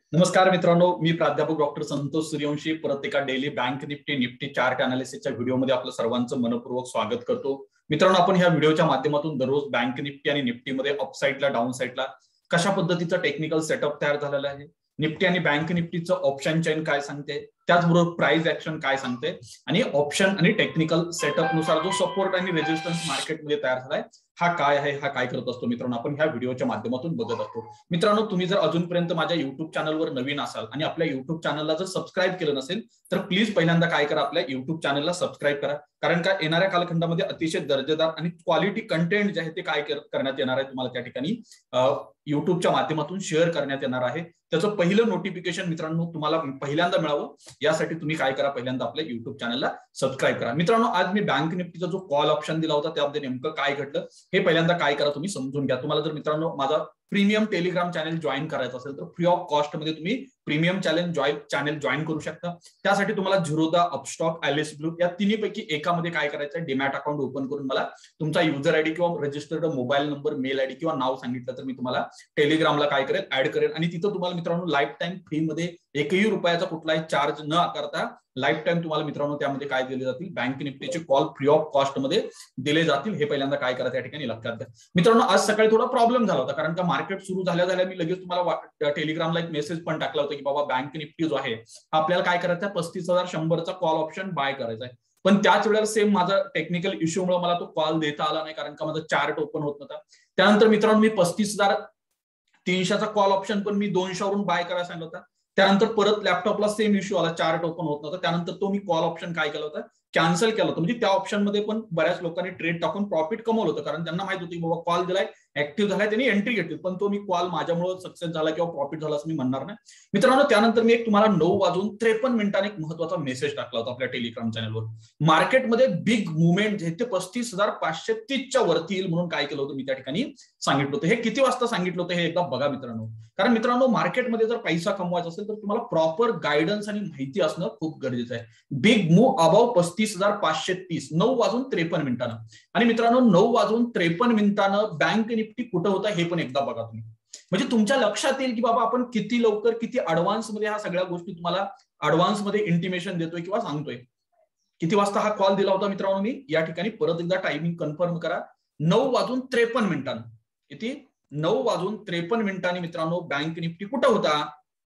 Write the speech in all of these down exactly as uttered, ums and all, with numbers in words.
नमस्कार मित्रांनो, मी प्राध्यापक डॉक्टर संतोष सूर्यवंशी परत एका daily bank Nifty Nifty chart अनालिसिसच्या व्हिडिओमध्ये आपलं सर्वांचं मनपूर्वक स्वागत करतो. मित्रांनो, आपण ह्या व्हिडिओच्या माध्यमातून दररोज बँक निफ्टी आणि निफ्टीमध्ये अपसाइडला डाऊन साइडला कशा पद्धतीचं टेक्निकल सेटअप तयार झालेलं आहे, निफ्टी आणि बँक निफ्टीचं ऑप्शन चेन काय सांगते, त्याचबरोबर प्राइस ऍक्शन काय सांगते आणि ऑप्शन आणि टेक्निकल सेटअप नुसार जो सपोर्ट आणि रेजिस्टन्स मार्केटमध्ये तयार झालाय हा काय आहे, हा काय करत असतो मित्रांनो, आपण ह्या व्हिडिओच्या माध्यमातून बघत असतो. मित्रांनो, तुम्ही जर अजूनपर्यंत माझ्या युट्यूब चॅनलवर नवीन असाल आणि आपल्या युट्यूब चॅनलला जर सबस्क्राईब केलं नसेल तर प्लीज पहिल्यांदा काय करा, आपल्या युट्यूब चॅनलला सबस्क्राईब करा. कारण का येणाऱ्या कालखंडामध्ये अतिशय दर्जेदार आणि क्वालिटी कंटेंट जे आहे ते काय करण्यात येणार आहे तुम्हाला त्या ठिकाणी युट्यूबच्या माध्यमातून शेअर करण्यात येणार आहे. त्याचं पहिलं नोटिफिकेशन मित्रांनो तुम्हाला पहिल्यांदा मिळावं यासाठी तुम्ही काय करा, पहिल्यांदा आपल्या युट्यूब चॅनलला सबस्क्राईब करा. मित्रांनो, आज मी बँक निफ्टीचा जो कॉल ऑप्शन दिला होता त्यामध्ये नेमकं काय घडलं हे पहिल्यांदा काय करा तुम्ही समजून घ्या. तुम्हाला जर मित्रांनो माझा प्रीमियम टेलिग्राम चॅनल जॉईन करायचं असेल तर फ्री ऑफ कॉस्ट मध्ये तुम्ही premium channel join channel join करू शकता. त्यासाठी तुम्हाला झिरोदा, अपस्टॉक, ॲलिस ब्लू या तिन्हीपैकी एकामध्ये काय करायचं आहे, डीमॅट अकाउंट ओपन करून मला तुमचा युजर आयडी किंवा registered mobile number, mail ID किंवा नाव सांगितलं तर मी तुम्हाला टेलिग्रामला काय करेल, ऍड करेल आणि तिथं तुम्हाला मित्रांनो लाईफ टाइम फ्री मध्ये एकही रुपयाचा कुठलाही चार्ज न आकारता लाईफ टाइम तुम्हाला मित्रांनो त्यामध्ये काय दिले जातील, बँक निफ्टीचे कॉल फ्री ऑफ कॉस्ट मध्ये दिले जातील. हे पहिल्यांदा काय करा त्या ठिकाणी लक्षात घ्या. मित्रांनो, आज सकाळी थोडा प्रॉब्लेम झाला होता कारण का मार्केट सुरू झाल्या झाल्या मी लगेच तुम्हाला टेलिग्रामला एक मेसेज पण टाकला होता की बाबा बँक निफ्टी जो आहे आपल्याला काय करायचं आहे, पस्तीस हजार शंभरचा कॉल ऑप्शन बाय करायचा आहे. पण त्याच वेळेला सेम माझा टेक्निकल इश्यूमुळे मला तो कॉल देता आला नाही कारण का माझा चार्ट ओपन होत नव्हता. त्यानंतर मित्रांनो मी पस्तीस हजार तीनशेचा कॉल ऑप्शन पण मी दोनशेवरून बाय करायला सांगितलं होता. त्यानंतर परत लॅपटॉपला सेम इश्यू आला, चार्ट ओपन होत नव्हता. त्यानंतर तो मी कॉल ऑप्शन काय केला होता, कॅन्सल केला होता. म्हणजे त्या ऑप्शन मध्ये पण बऱ्याच लोकांनी ट्रेड टाकून प्रॉफिट कमवलं होतं कारण त्यांना माहित होती बाबा कॉल दिलाय, ऍक्टिव्ह झालाय, त्यांनी एंट्री घेतली. पण तो मी कॉल माझ्यामुळे सक्सेस झाला किंवा प्रॉफिट झाला असं मी म्हणणार नाही. मित्रांनो, त्यानंतर मी एक तुम्हाला नऊ वाजून त्रेपन्न मिनिटांनी एक महत्वाचा मेसेज टाकला होता आपल्या टेलिग्राम चॅनलवर. मार्केटमध्ये बिग मुवमेंट जे ते पस्तीस हजार पाचशे तीसच्या वरती येईल म्हणून काय केलं होतं मी त्या ठिकाणी सांगितलं होतं. हे किती वाजता सांगितलं होतं हे एकदा बघा मित्रांनो. कारण मित्रांनो, मार्केटमध्ये जर पैसा कमवायचा असेल तर तुम्हाला प्रॉपर गायडन्स आणि माहिती असणं खूप गरजेचं आहे. बिग मूव अबाव पस्तीस हजार पाचशे तीस नऊ वाजून त्रेपन्न मिनिटांनं. आणि मित्रांनो, नऊ वाजून त्रेपन्न मिनिटांनं बँक निफ्टी कुठं होता हे पण एकदा बघा तुम्ही. म्हणजे तुमच्या लक्षात येईल की बाबा आपण किती लवकर किती ऍडव्हान्स मध्ये ह्या सगळ्या गोष्टी तुम्हाला ऍडव्हान्स मध्ये इंटिमेशन देतोय किंवा सांगतोय. किती वाजता हा कॉल दिला होता मित्रांनो मी या ठिकाणी परत एकदा टायमिंग कन्फर्म करा. नऊ वाजून त्रेपन्न मिनिटांनं. किती? नऊ वाजून त्रेपन्न मिनिटांनी मित्रांनो बँक निफ्टी कुठं होता.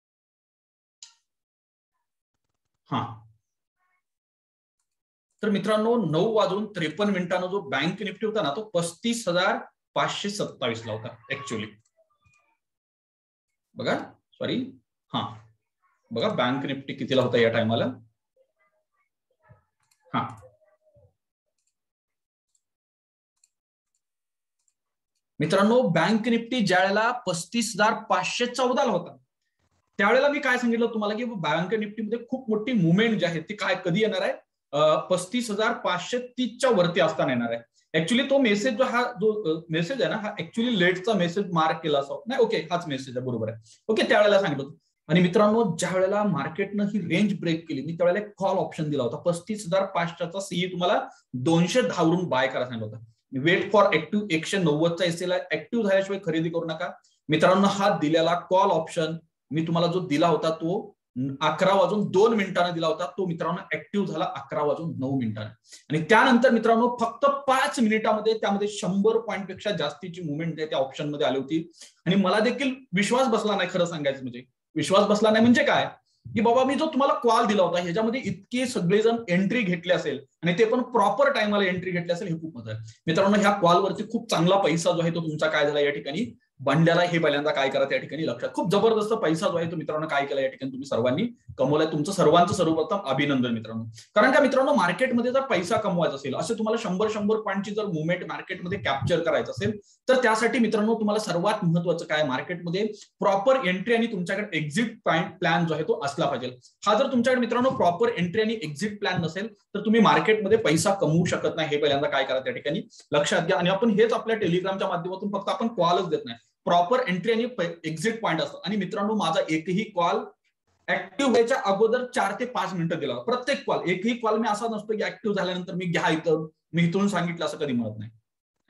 हा तर मित्रांनो, नऊ वाजून त्रेपन्न मिनिटांना जो बँक निफ्टी होता ना तो पस्तीस हजार पाचशे सत्तावीस ला होता ऍक्च्युअली. बघा सॉरी हा बघा बँक निफ्टी कितीला होता या टायमाला. हा मित्रांनो, बँक निफ्टी ज्या वेळेला पस्तीस हजार पाचशे चौदा ला होता त्यावेळेला मी काय सांगितलं तुम्हाला की बँक निफ्टीमध्ये खूप मोठी मुवमेंट जी आहे ती काय कधी येणार आहे, पस्तीस हजार पाचशे तीसच्या वरती असताना येणार आहे. ऍक्च्युली तो मेसेज जो हा जो मेसेज आहे ना हा ऍक्च्युली लेटचा मेसेज मार्क केला असं नाही. ओके, हाच मेसेज आहे, बरोबर आहे. ओके, त्यावेळेला सांगितलं होतं. आणि मित्रांनो, ज्या वेळेला मार्केटनं ही रेंज ब्रेक केली मी त्यावेळेला एक कॉल ऑप्शन दिला होता. पस्तीस हजार पाचशेचा सीई तुम्हाला दोनशे दहा वरून बाय करायला सांगितलं होतं. वेट फॉर ऍक्टिव्ह एकशे नव्वदचा एसएल ऍक्टिव्ह झाल्याशिवाय खरेदी करू नका. मित्रांनो, हा दिलेला कॉल ऑप्शन मी तुम्हाला जो दिला होता तो अकरा वाजून दोन मिनिटांना दिला होता. तो मित्रांनो ऍक्टिव्ह झाला अकरा वाजून नऊ मिनिटांना. आणि त्यानंतर मित्रांनो फक्त पाच मिनिटांमध्ये त्यामध्ये शंभर पॉईंट पेक्षा जास्तीची मुवमेंट त्या ऑप्शन मध्ये आली होती. आणि मला देखील विश्वास बसला नाही, खरं सांगायचं म्हणजे विश्वास बसला नाही म्हणजे काय की बाबा मी जो तुम्हाला कॉल दिला होता ह्याच्यामध्ये इतके सगळेजण एंट्री घेतली असेल आणि ते पण प्रॉपर टायमाला एंट्री घेतली असेल हे खूप महत्त्वाचं आहे. मित्रांनो, ह्या कॉलवरती खूप चांगला पैसा जो आहे तो तुमचा काय झाला या ठिकाणी बंड्याला. हे पहिल्यांदा काय करा त्या ठिकाणी लक्षात. खूप जबरदस्त पैसा जो आहे तो मित्रांनो काय केला या ठिकाणी तुम्ही सर्वांनी कमवलाय. तुमचं सर्वांचं सर्वप्रथम अभिनंदन मित्रांनो. कारण का मित्रांनो, मार्केटमध्ये जर पैसा कमवायचा असेल असे तुम्हाला शंभर शंभर पॉईंटची जर मुवमेंट मार्केटमध्ये कॅप्चर करायचं असेल तर त्यासाठी मित्रांनो तुम्हाला सर्वात महत्वाचं काय, मार्केटमध्ये प्रॉपर एंट्री आणि तुमच्याकडे एक्झिट प्लॅन जो आहे तो असला पाहिजे. हा जर तुमच्याकडे मित्रांनो प्रॉपर एंट्री आणि एक्झिट प्लॅन नसेल तर तुम्ही मार्केटमध्ये पैसा कमवू शकत नाही. हे पहिल्यांदा काय करा त्या ठिकाणी लक्षात घ्या. आणि आपण हेच आपल्या टेलिग्रामच्या माध्यमातून फक्त आपण कॉलच देत नाही, प्रॉपर एंट्री आणि एक्झिट पॉईंट असतो. आणि मित्रांनो, माझा एकही कॉल ऍक्टिव्ह व्हायच्या अगोदर चार ते पाच मिनिटं दिला. प्रत्येक कॉल, एकही कॉल मी असा नसतो की ऍक्टिव्ह झाल्यानंतर मी घ्या इथं मी इथून सांगितलं असं कधी म्हणत नाही.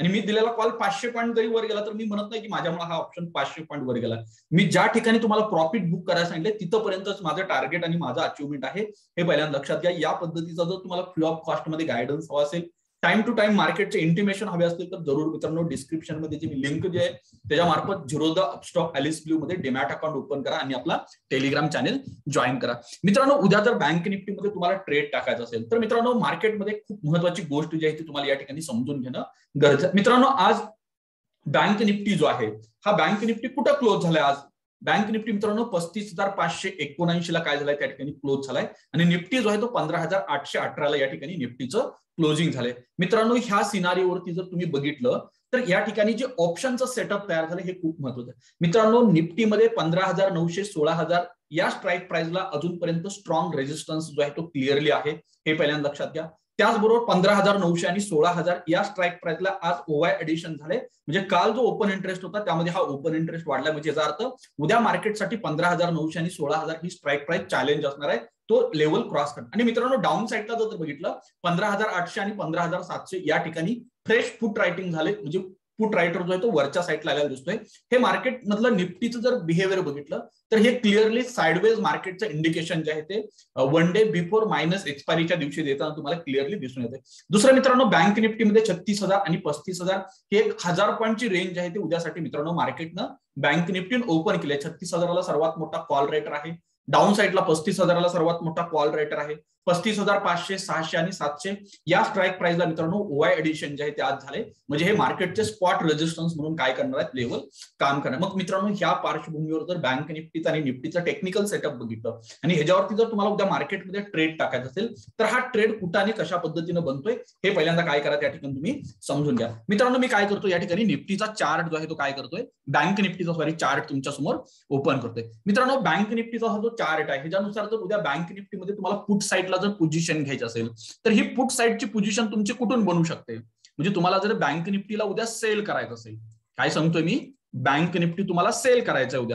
आणि मी दिलेला कॉल पाचशे पॉईंट जरी वर गेला तर मी म्हणत नाही की माझ्यामुळे हा ऑप्शन पाचशे पॉईंट वर गेला. मी ज्या ठिकाणी तुम्हाला प्रॉफिट बुक करायला सांगितलं तिथपर्यंतच माझं टार्गेट आणि माझं अचिव्हमेंट आहे हे पहिल्यांदा लक्षात घ्या. या पद्धतीचा जर तुम्हाला फ्री ऑफ कॉस्ट मध्ये गायडन्स हवा असेल, टाइम टू टाइम मार्केटचे इंटिमेशन हवे असतील तर जरूर मित्रांनो डिस्क्रिप्शन मध्ये जी लिंक जी आहे त्याच्या मार्फत Zerodha Upstox Alice Blue मध्ये डीमॅट अकाउंट ओपन करा आणि आपला टेलिग्राम चॅनल जॉईन करा. मित्रांनो उद्या जर बँक निफ्टी मध्ये तुम्हाला ट्रेड टाकायचा असेल तर मित्रांनो मार्केटमध्ये खूप महत्वाची गोष्ट जी आहे ती तुम्हाला या ठिकाणी समजून घेणं गरजेचं. मित्रांनो आज बँक निफ्टी जो आहे हा बँक निफ्टी कुठं क्लोज झालाय? आज बँक निफ्टी मित्रांनो पस्तीस हजार पाचशे एकोणऐंशी ला काय झालाय त्या ठिकाणी क्लोज झालाय आणि निफ्टी जो आहे तो पंधरा हजार आठशे अठराला या ठिकाणी निफ्टीचं क्लोजिंग झालंय. मित्रांनो ह्या सिनारीवरती जर तुम्ही बघितलं तर या ठिकाणी जे ऑप्शनचं सेटअप तयार झालं हे खूप महत्वाचं आहे. मित्रांनो निफ्टीमध्ये पंधरा हजार नऊशे सोळा हजार या स्ट्राईक प्राइसला अजूनपर्यंत स्ट्रॉंग रेजिस्टन्स जो आहे तो क्लिअरली आहे हे पहिल्यांदा लक्षात घ्या. त्याचबरोबर पंधरा हजार नऊशे आणि सोळा हजार या स्ट्राईक प्राइसला आज ओवाय एडिशन झाले, म्हणजे काल जो ओपन इंटरेस्ट होता त्यामध्ये हा ओपन इंटरेस्ट वाढला, म्हणजे याचा अर्थ उद्या मार्केटसाठी पंधरा हजार नऊशे आणि सोळा हजार ही स्ट्राईक प्राइस चॅलेंज असणार आहे, तो लेवल क्रॉस करणार. आणि मित्रांनो डाऊन साईडला जर बघितलं पंधरा हजार आठशे आणि पंधरा हजार सातशे या ठिकाणी फ्रेश फुट रायटिंग झाले, म्हणजे पुट रायटर जो आहे तो वरच्या साईडला आलेला दिसतोय. हे मार्केट मधलं निफ्टीचं जर बिहेवियर बघितलं तर हे क्लिअरली साइडवेज मार्केटचं इंडिकेशन जे आहे ते वन डे बिफोर मायनस एक्सपायरीच्या दिवशी देताना तुम्हाला क्लिअरली दिसून येते. दुसरं मित्रांनो बँक निफ्टीमध्ये छत्तीस हजार आणि पस्तीस हजार हे एक हजार पॉईंटची रेंज आहे ते उद्यासाठी मित्रांनो मार्केटनं बँक निफ्टीन ओपन केली आहे. छत्तीस हजाराला सर्वात मोठा कॉल रेटर आहे, डाऊन साईडला पस्तीस हजाराला सर्वात मोठा कॉल रेटर आहे. पस्तीस हजार पाचशे सहाशे आणि सातशे या स्ट्राईक प्राइसला मित्रांनो ओवाय एडिशन जे आहे ते आज झाले, म्हणजे हे मार्केटचे स्पॉट रेजिस्टन्स म्हणून काय करणार आहेत लेवल काम करणार. मग मित्रांनो ह्या पार्श्वभूमीवर जर बँक निफ्टीचा आणि निफ्टीचा टेक्निकल सेटअप बघितलं आणि ह्याच्यावरती जर तुम्हाला उद्या मार्केटमध्ये ट्रेड टाकायचा असेल तर हा ट्रेड कुठं आणि कशा पद्धतीनं बनतोय हे पहिल्यांदा काय करा त्या ठिकाणी तुम्ही समजून घ्या. मित्रांनो मी काय करतो या ठिकाणी निफ्टीचा चार्ट जो आहे तो काय करतोय, बँक निफ्टीचा सॉरी चार्ट तुमच्या समोर ओपन करतोय. मित्रांनो बँक निफ्टीचा हा जो चार्ट आहे ह्याच्यानुसार जर उद्या बँक निफ्टीमध्ये तुम्हाला पुट साईड जर पोझिशन घ्यायची असेल तर ही पुट साईडची पोझिशन तुमची कुठून बनू शकते, म्हणजे तुम्हाला जर बँक निफ्टीला उद्या सेल करायचं असेल, काय सांगतोय मी, बँक निफ्टी तुम्हाला सेल करायचं आहे उद्या,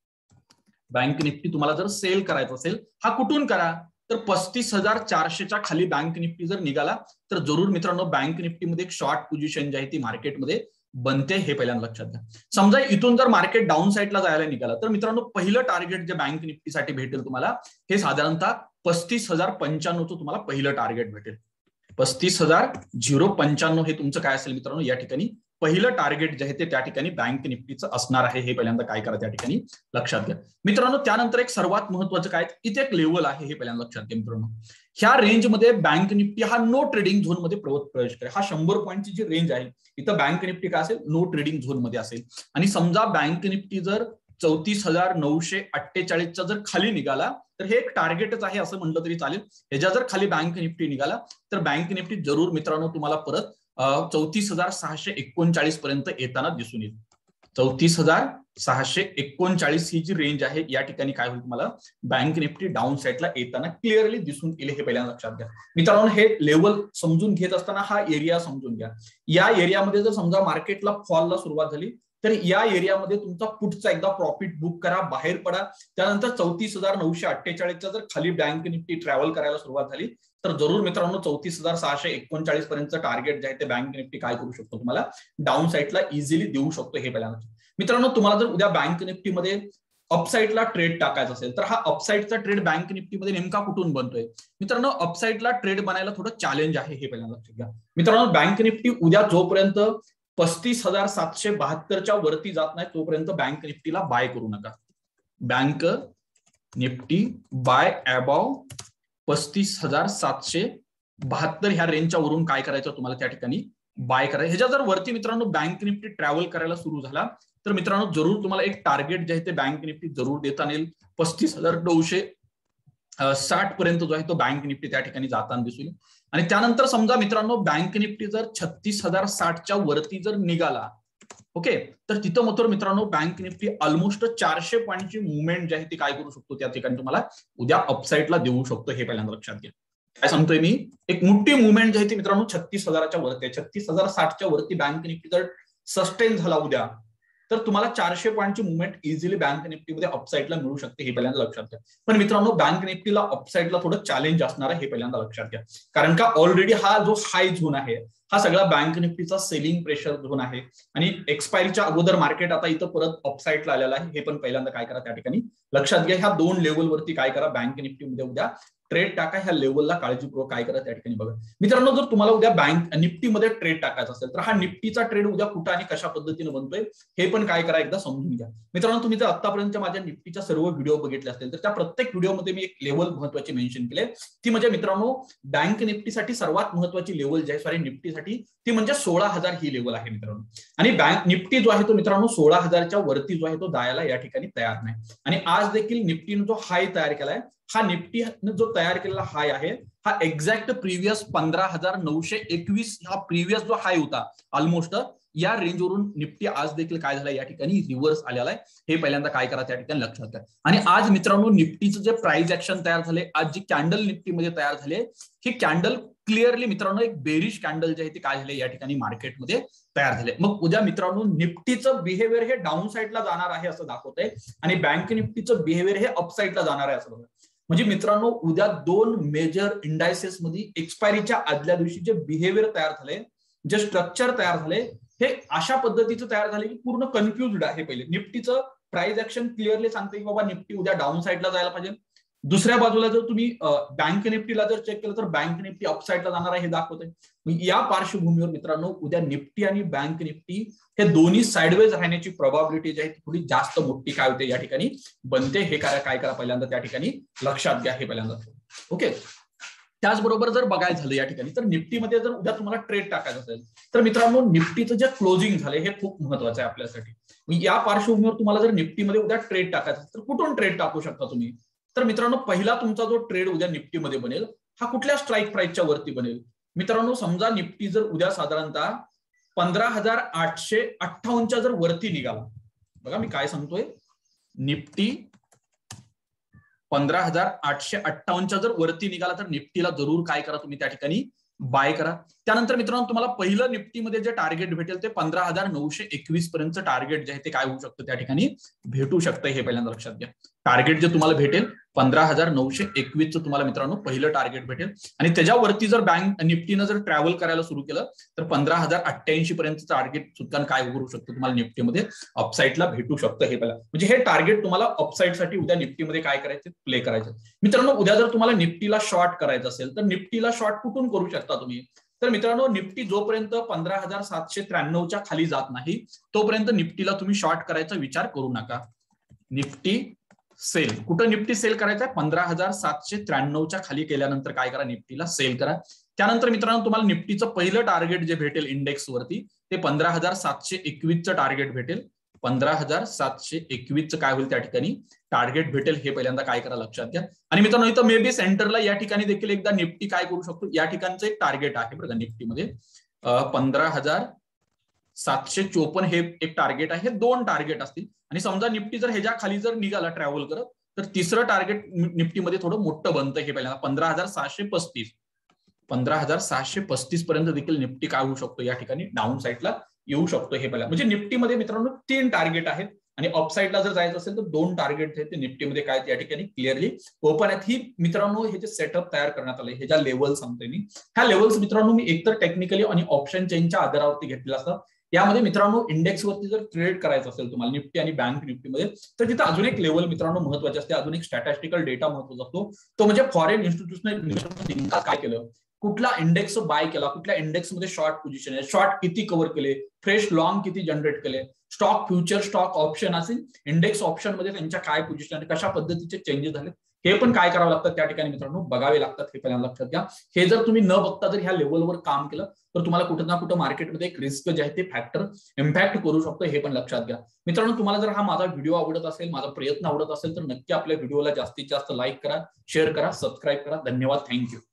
बँक निफ्टी तुम्हाला जर सेल करायचं असेल हा कुठून करा, तर पस्तीस हजार चारशेच्या खाली बँक निफ्टी जर निघाला तर जरूर मित्रांनो बँक निफ्टीमध्ये एक शॉर्ट पोझिशन जी आहे ती मार्केटमध्ये बनते हे पहिल्यांदा लक्षात घ्या. समजा इथून जर मार्केट डाऊन साईडला जायला निघाला तर मित्रांनो पहिलं टार्गेट जे बँक निफ्टीसाठी भेटेल तुम्हाला हे साधारणतः पस्तीस हजार पंच्याण्णवचं तुम्हाला पहिलं टार्गेट भेटेल. पस्तीस हजार झिरो पंच्याण्णव हे तुमचं काय असेल मित्रांनो या ठिकाणी पहिलं टार्गेट जे आहे ते त्या ठिकाणी बँक निफ्टीचं असणार आहे हे पहिल्यांदा काय करा त्या ठिकाणी लक्षात घ्या. मित्रांनो त्यानंतर एक सर्वात महत्वाचं काय इथे एक लेवल आहे हे पहिल्यांदा लक्षात घ्या. मित्रांनो ह्या रेंजमध्ये बँक निफ्टी हा नो ट्रेडिंग झोन मध्ये प्रवेश करेल. हा शंभर पॉईंटची जी रेंज आहे इथं बँक निफ्टी काय असेल, नो ट्रेडिंग झोन मध्ये असेल. आणि समजा बँक निफ्टी जर चौतीस हजार नऊशे अठ्ठेचाळीसच्या जर खाली निघाला तर हे एक टार्गेटच आहे असं म्हटलं तरी चालेल. ह्याच्या जर खाली बँक निफ्टी निघाला तर बँक निफ्टी जरूर मित्रांनो तुम्हाला परत चौतीस हजार सहाशे एकोणचाळीस पर्यंत येताना दिसून येईल. चौतीस हजार सहाशे एकोणचाळीस ही जी रेंज आहे या ठिकाणी काय होईल तुम्हाला बँक निफ्टी डाऊन साईडला येताना क्लिअरली दिसून येईल हे पहिल्यांदा लक्षात घ्या. मित्रांनो हे लेवल समजून घेत असताना हा एरिया समजून घ्या. या एरियामध्ये जर समजा मार्केटला फॉलला सुरुवात झाली तर या एरियामध्ये तुमचा पुढचा एकदा प्रॉफिट बुक करा, बाहेर पडा. त्यानंतर चौतीस हजार नऊशे अठ्ठेचाळीसच्या जर खाली बँक निफ्टी ट्रॅव्हल करायला सुरुवात झाली तर जरूर मित्रांनो चौतीस हजार सहाशे एकोणचाळीस पर्यंत टार्गेट जे आहे ते बँक निफ्टी काय करू शकतो तुम्हाला डाऊन साईडला इझिली देऊ शकतो हे पहिल्यांदा. मित्रांनो तुम्हाला जर उद्या बँक निफ्टीमध्ये अपसाईडला ट्रेड टाकायचा असेल तर हा अपसाईडचा ट्रेड बँक निफ्टीमध्ये नेमका कुठून बनतोय? मित्रांनो अपसाईडला ट्रेड बनायला थोडं चॅलेंज आहे हे पहिल्यांदा लक्षात घ्या. मित्रांनो बँक निफ्टी उद्या जोपर्यंत पस्तीस हजार सातशे बहात्तरच्या वरती जात नाही तोपर्यंत बँक निफ्टीला बाय करू नका. बँक निफ्टी बाय अबाव पस्तीस हजार सातशे बहात्तर ह्या रेंजच्या वरून काय करायचं तुम्हाला त्या ठिकाणी बाय करायचं. ह्याच्या जर वरती मित्रांनो बँक निफ्टी ट्रॅव्हल करायला सुरू झाला तर मित्रांनो जरूर तुम्हाला एक टार्गेट जे आहे ते बँक निफ्टी जरूर देता येईल. पस्तीस हजार नऊशे साठ पर्यंत जो आहे तो बँक निफ्टी त्या ठिकाणी जाताना दिसून येईल. आणि त्यानंतर समजा मित्रांनो बँक निफ्टी जर छत्तीस हजार साठच्या वरती जर निघाला ओके तर तिथं मात्र मित्रांनो बँक निफ्टी ऑलमोस्ट चारशे पॉईंटची मुवमेंट जी आहे ती काय करू शकतो त्या ठिकाणी तुम्हाला उद्या अपसाईडला देऊ शकतो हे पहिल्यांदा लक्षात घ्या. काय सांगतोय मी, एक मोठी मुवमेंट जी आहे ती मित्रांनो छत्तीस हजाराच्या वरती आहे. छत्तीस हजार साठच्या वरती बँक निफ्टी जर सस्टेन झाला उद्या तर तुम्हाला चारशे पॉईंटची मुवमेंट इझिली बँक निफ्टीमध्ये अपसाईडला मिळू शकते, हे पहिल्यांदा लक्षात घ्या. पण मित्रांनो बँक निफ्टीला अपसाईडला थोडं चॅलेंज असणार आहे, हे पहिल्यांदा लक्षात घ्या. कारण का ऑलरेडी हा जो हाय झोन आहे हा सगळा बँक निफ्टीचा सेलिंग प्रेशर झोन आहे आणि एक्सपायरीच्या अगोदर मार्केट आता इथं परत अपसाईडला आलेला आहे. हे पण पहिल्यांदा काय करा त्या ठिकाणी लक्षात घ्या. ह्या दोन लेवलवरती काय करा, बँक निफ्टीमध्ये उद्या ट्रेड टाका. ह्या लेवलला काळजीपूर्वक काय करा त्या ठिकाणी बघा. मित्रांनो जर तुम्हाला उद्या बँक निफ्टीमध्ये ट्रेड टाकायचा असेल तर हा निफ्टीचा ट्रेड उद्या कुठं आणि कशा पद्धतीने बनतोय हे पण काय करा एकदा समजून घ्या. मित्रांनो तुम्ही जर आतापर्यंत माझ्या निफ्टीच्या सर्व व्हिडिओ बघितले असतील तर त्या प्रत्येक व्हिडिओमध्ये मी एक लेवल महत्वाची मेन्शन केले, ती म्हणजे मित्रांनो बँक निफ्टीसाठी सर्वात महत्वाची लेवल जी आहे सॉरी निफ्टीसाठी ती म्हणजे सोळा हजार ही लेवल आहे मित्रांनो. आणि बँक निफ्टी जो आहे तो मित्रांनो सोळा हजारच्या वरती जो आहे तो जायला या ठिकाणी तयार नाही. आणि आज देखील निफ्टीने जो हाय तयार केलाय हा निफ्टी जो तयार केलेला हाय आहे हा एक्झॅक्ट प्रिव्हियस पंधरा हजार नऊशे एकवीस हा प्रिव्हियस जो हाय होता ऑलमोस्ट या रेंजवरून निफ्टी आज देखील काय झालं या ठिकाणी रिव्हर्स आलेला आहे. हे पहिल्यांदा काय करा त्या ठिकाणी लक्षात घ्या. आणि आज मित्रांनो निफ्टीचं जे प्राइस ऍक्शन तयार झाले, आज जी कॅन्डल निफ्टीमध्ये तयार झाले ही कॅन्डल क्लिअरली मित्रांनो एक बेरिश कॅन्डल जे आहे ते काय झाले या ठिकाणी मार्केटमध्ये तयार झाले. मग उद्या मित्रांनो निफ्टीचं बिहेवियर हे डाऊन साईडला जाणार आहे असं दाखवतंय आणि बँक निफ्टीचं बिहेवियर हे अपसाईडला जाणार आहे असं बघा. म्हणजे मित्रांनो उद्या दोन मेजर इंडायसेस मध्ये एक्सपायरीच्या आदल्या दिवशी जे बिहेवियर तयार झाले, जे स्ट्रक्चर तयार झाले हे अशा पद्धतीचं तयार झाले की पूर्ण कन्फ्युज्ड आहे. पहिले निफ्टीचं प्राइस ऍक्शन क्लिअरली सांगते की बाबा निफ्टी उद्या डाऊन साईडला जायला पाहिजे. दुसऱ्या बाजूला जर तुम्ही बँक निफ्टीला जर चेक केलं तर बँक निफ्टी अपसाईडला जाणार आहे हे दाखवत आहे. या पार्श्वभूमीवर मित्रांनो उद्या निफ्टी आणि बँक निफ्टी हे दोन्ही साइडवेज राहण्याची प्रोबॅबिलिटी जी आहे ती थोडी जास्त मोठी काय होते या ठिकाणी बनते. हे काय काय करा पहिल्यांदा त्या ठिकाणी लक्षात घ्या. हे पहिल्यांदा ओके. त्याचबरोबर जर बघायचं झालं या ठिकाणी तर निफ्टीमध्ये जर उद्या तुम्हाला ट्रेड टाकायचं असेल तर मित्रांनो निफ्टीचं जे क्लोजिंग झाले हे खूप महत्वाचं आहे आपल्यासाठी. या पार्श्वभूमीवर तुम्हाला जर निफ्टीमध्ये उद्या ट्रेड टाकायचं असेल तर कुठून ट्रेड टाकू शकता तुम्ही. तर मित्रांनो पहिला तुमचा जो ट्रेड उद्या निफ्टीमध्ये बनेल हा कुठल्या स्ट्राईक प्राइसच्या वरती बनेल. मित्रांनो समजा निफ्टी जर उद्या साधारणतः पंधरा हजार आठशे अठ्ठावन्नच्या जर वरती निघाला, बघा मी काय सांगतोय, निफ्टी पंधरा हजार आठशे अठ्ठावन्नच्या जर वरती निघाला तर निफ्टीला जरूर काय करा तुम्ही त्या ठिकाणी बाय करा. त्यानंतर मित्रांनो तुम्हाला पहिलं निफ्टीमध्ये जे टार्गेट भेटेल ते पंधरा हजार नऊशे एकवीस पर्यंत टार्गेट जे आहे ते काय होऊ शकतं त्या ठिकाणी भेटू शकतं. हे पहिल्यांदा लक्षात घ्या. टार्गेट जे तुम्हाला भेटेल पंधरा हजार नऊशे एकवीसचं तुम्हाला मित्रांनो पहिलं टार्गेट भेटेल आणि त्याच्यावरती जर बँक निफ्टीनं जर ट्रॅव्हल करायला सुरू केलं तर पंधरा हजार अठ्ठ्याऐंशी पर्यंत टार्गेट सुद्धा काय करू शकतं तुम्हाला निफ्टीमध्ये अपसाईडला भेटू शकतं. हे पहिला म्हणजे हे टार्गेट तुम्हाला अपसाईडसाठी उद्या निफ्टीमध्ये काय करायचं प्ले करायचं. मित्रांनो उद्या जर तुम्हाला निफ्टीला शॉर्ट करायचं असेल तर निफ्टीला शॉर्ट कुठून करू शकता तुम्ही. तर मित्रांनो निफ्टी जोपर्यंत पंधरा हजार सातशे त्र्याण्णवच्या खाली जात नाही तोपर्यंत निफ्टीला तुम्ही शॉर्ट करायचा विचार करू नका. निफ्टी सेल कुठं निफ्टी सेल करायचा आहे पंधरा हजार सातशे त्र्याण्णवच्या खाली केल्यानंतर काय करा निफ्टीला सेल करा. त्यानंतर मित्रांनो तुम्हाला निफ्टीचं पहिलं टार्गेट जे भेटेल इंडेक्स वरती ते पंधरा हजार सातशे एकवीसचं टार्गेट भेटेल. पंधरा हजार सातशे एकवीसचं काय होईल त्या ठिकाणी टार्गेट भेटेल. हे पहिल्यांदा काय करा लक्षात घ्या. आणि मित्रांनो इथं मे बी सेंटरला या ठिकाणी देखील एकदा निफ्टी काय करू शकतो या ठिकाणचं एक टार्गेट आहे बरं का निफ्टीमध्ये पंधरा हजार सातशे चोपन्न हे एक टार्गेट आहे. हे दोन टार्गेट असतील आणि समजा निफ्टी जर ह्याच्या खाली जर निघाला ट्रॅव्हल करत तर तिसरं टार्गेट निफ्टीमध्ये थोडं मोठं बनतं. हे पहिल्यांदा पंधरा हजार सहाशे पस्तीस पंधरा हजार सहाशे पस्तीस पर्यंत देखील निफ्टी काय होऊ शकतो या ठिकाणी डाऊन साईडला येऊ शकतो. हे पहिला म्हणजे निफ्टीमध्ये मित्रांनो तीन टार्गेट आहेत आणि अपसाईडला जर जायचं असेल तर दोन टार्गेट आहेत ते निफ्टीमध्ये काय या ठिकाणी क्लिअरली ओपन आहेत. ही मित्रांनो हे जे सेटअप तयार करण्यात आले हे ज्या लेवल सांगतोय मी ह्या लेवल्स मित्रांनो मी एकतर टेक्निकली आणि ऑप्शन चेनच्या आधारावरती घेतलेला असतात. यामध्ये मित्रांनो इंडेक्सवरती जर ट्रेड करायचं असेल तुम्हाला निफ्टी आणि बँक निफ्टीमध्ये तर तिथे अजून एक लेवल मित्रांनो महत्वाची असते, अजून एक स्टॅटिस्टिकल डेटा महत्वाचा असतो तो म्हणजे फॉरेन इन्स्टिट्यूशनल इन्व्हेस्टर्सने काय केलं, कुठला इंडेक्स बाय केला, कुठल्या इंडेक्समध्ये शॉर्ट पोझिशन आहे, शॉर्ट किती कव्हर केले, फ्रेश लॉंग किती जनरेट केले, स्टॉक फ्युचर स्टॉक ऑप्शन असेल इंडेक्स ऑप्शन मध्ये त्यांच्या काय पोझिशन आहे, कशा पद्धतीचे चेंजेस झाले हे पण काय करावं लागतं त्या ठिकाणी मित्रांनो बघावे लागतात. हे पहिल्यांदा लक्षात घ्या. हे जर तुम्ही न बघता जर ह्या लेवलवर काम केलं तर तुम्हाला कुठं ना कुठं मार्केटमध्ये एक रिस्क जे आहे ते फॅक्टर इम्पॅक्ट करू शकतो. हे पण लक्षात घ्या. मित्रांनो तुम्हाला जर हा माझा व्हिडिओ आवडत असेल, माझा प्रयत्न आवडत असेल तर नक्की आपल्या व्हिडिओला जास्तीत जास्त लाईक करा, शेअर करा, सबस्क्राईब करा. धन्यवाद. थँक्यू.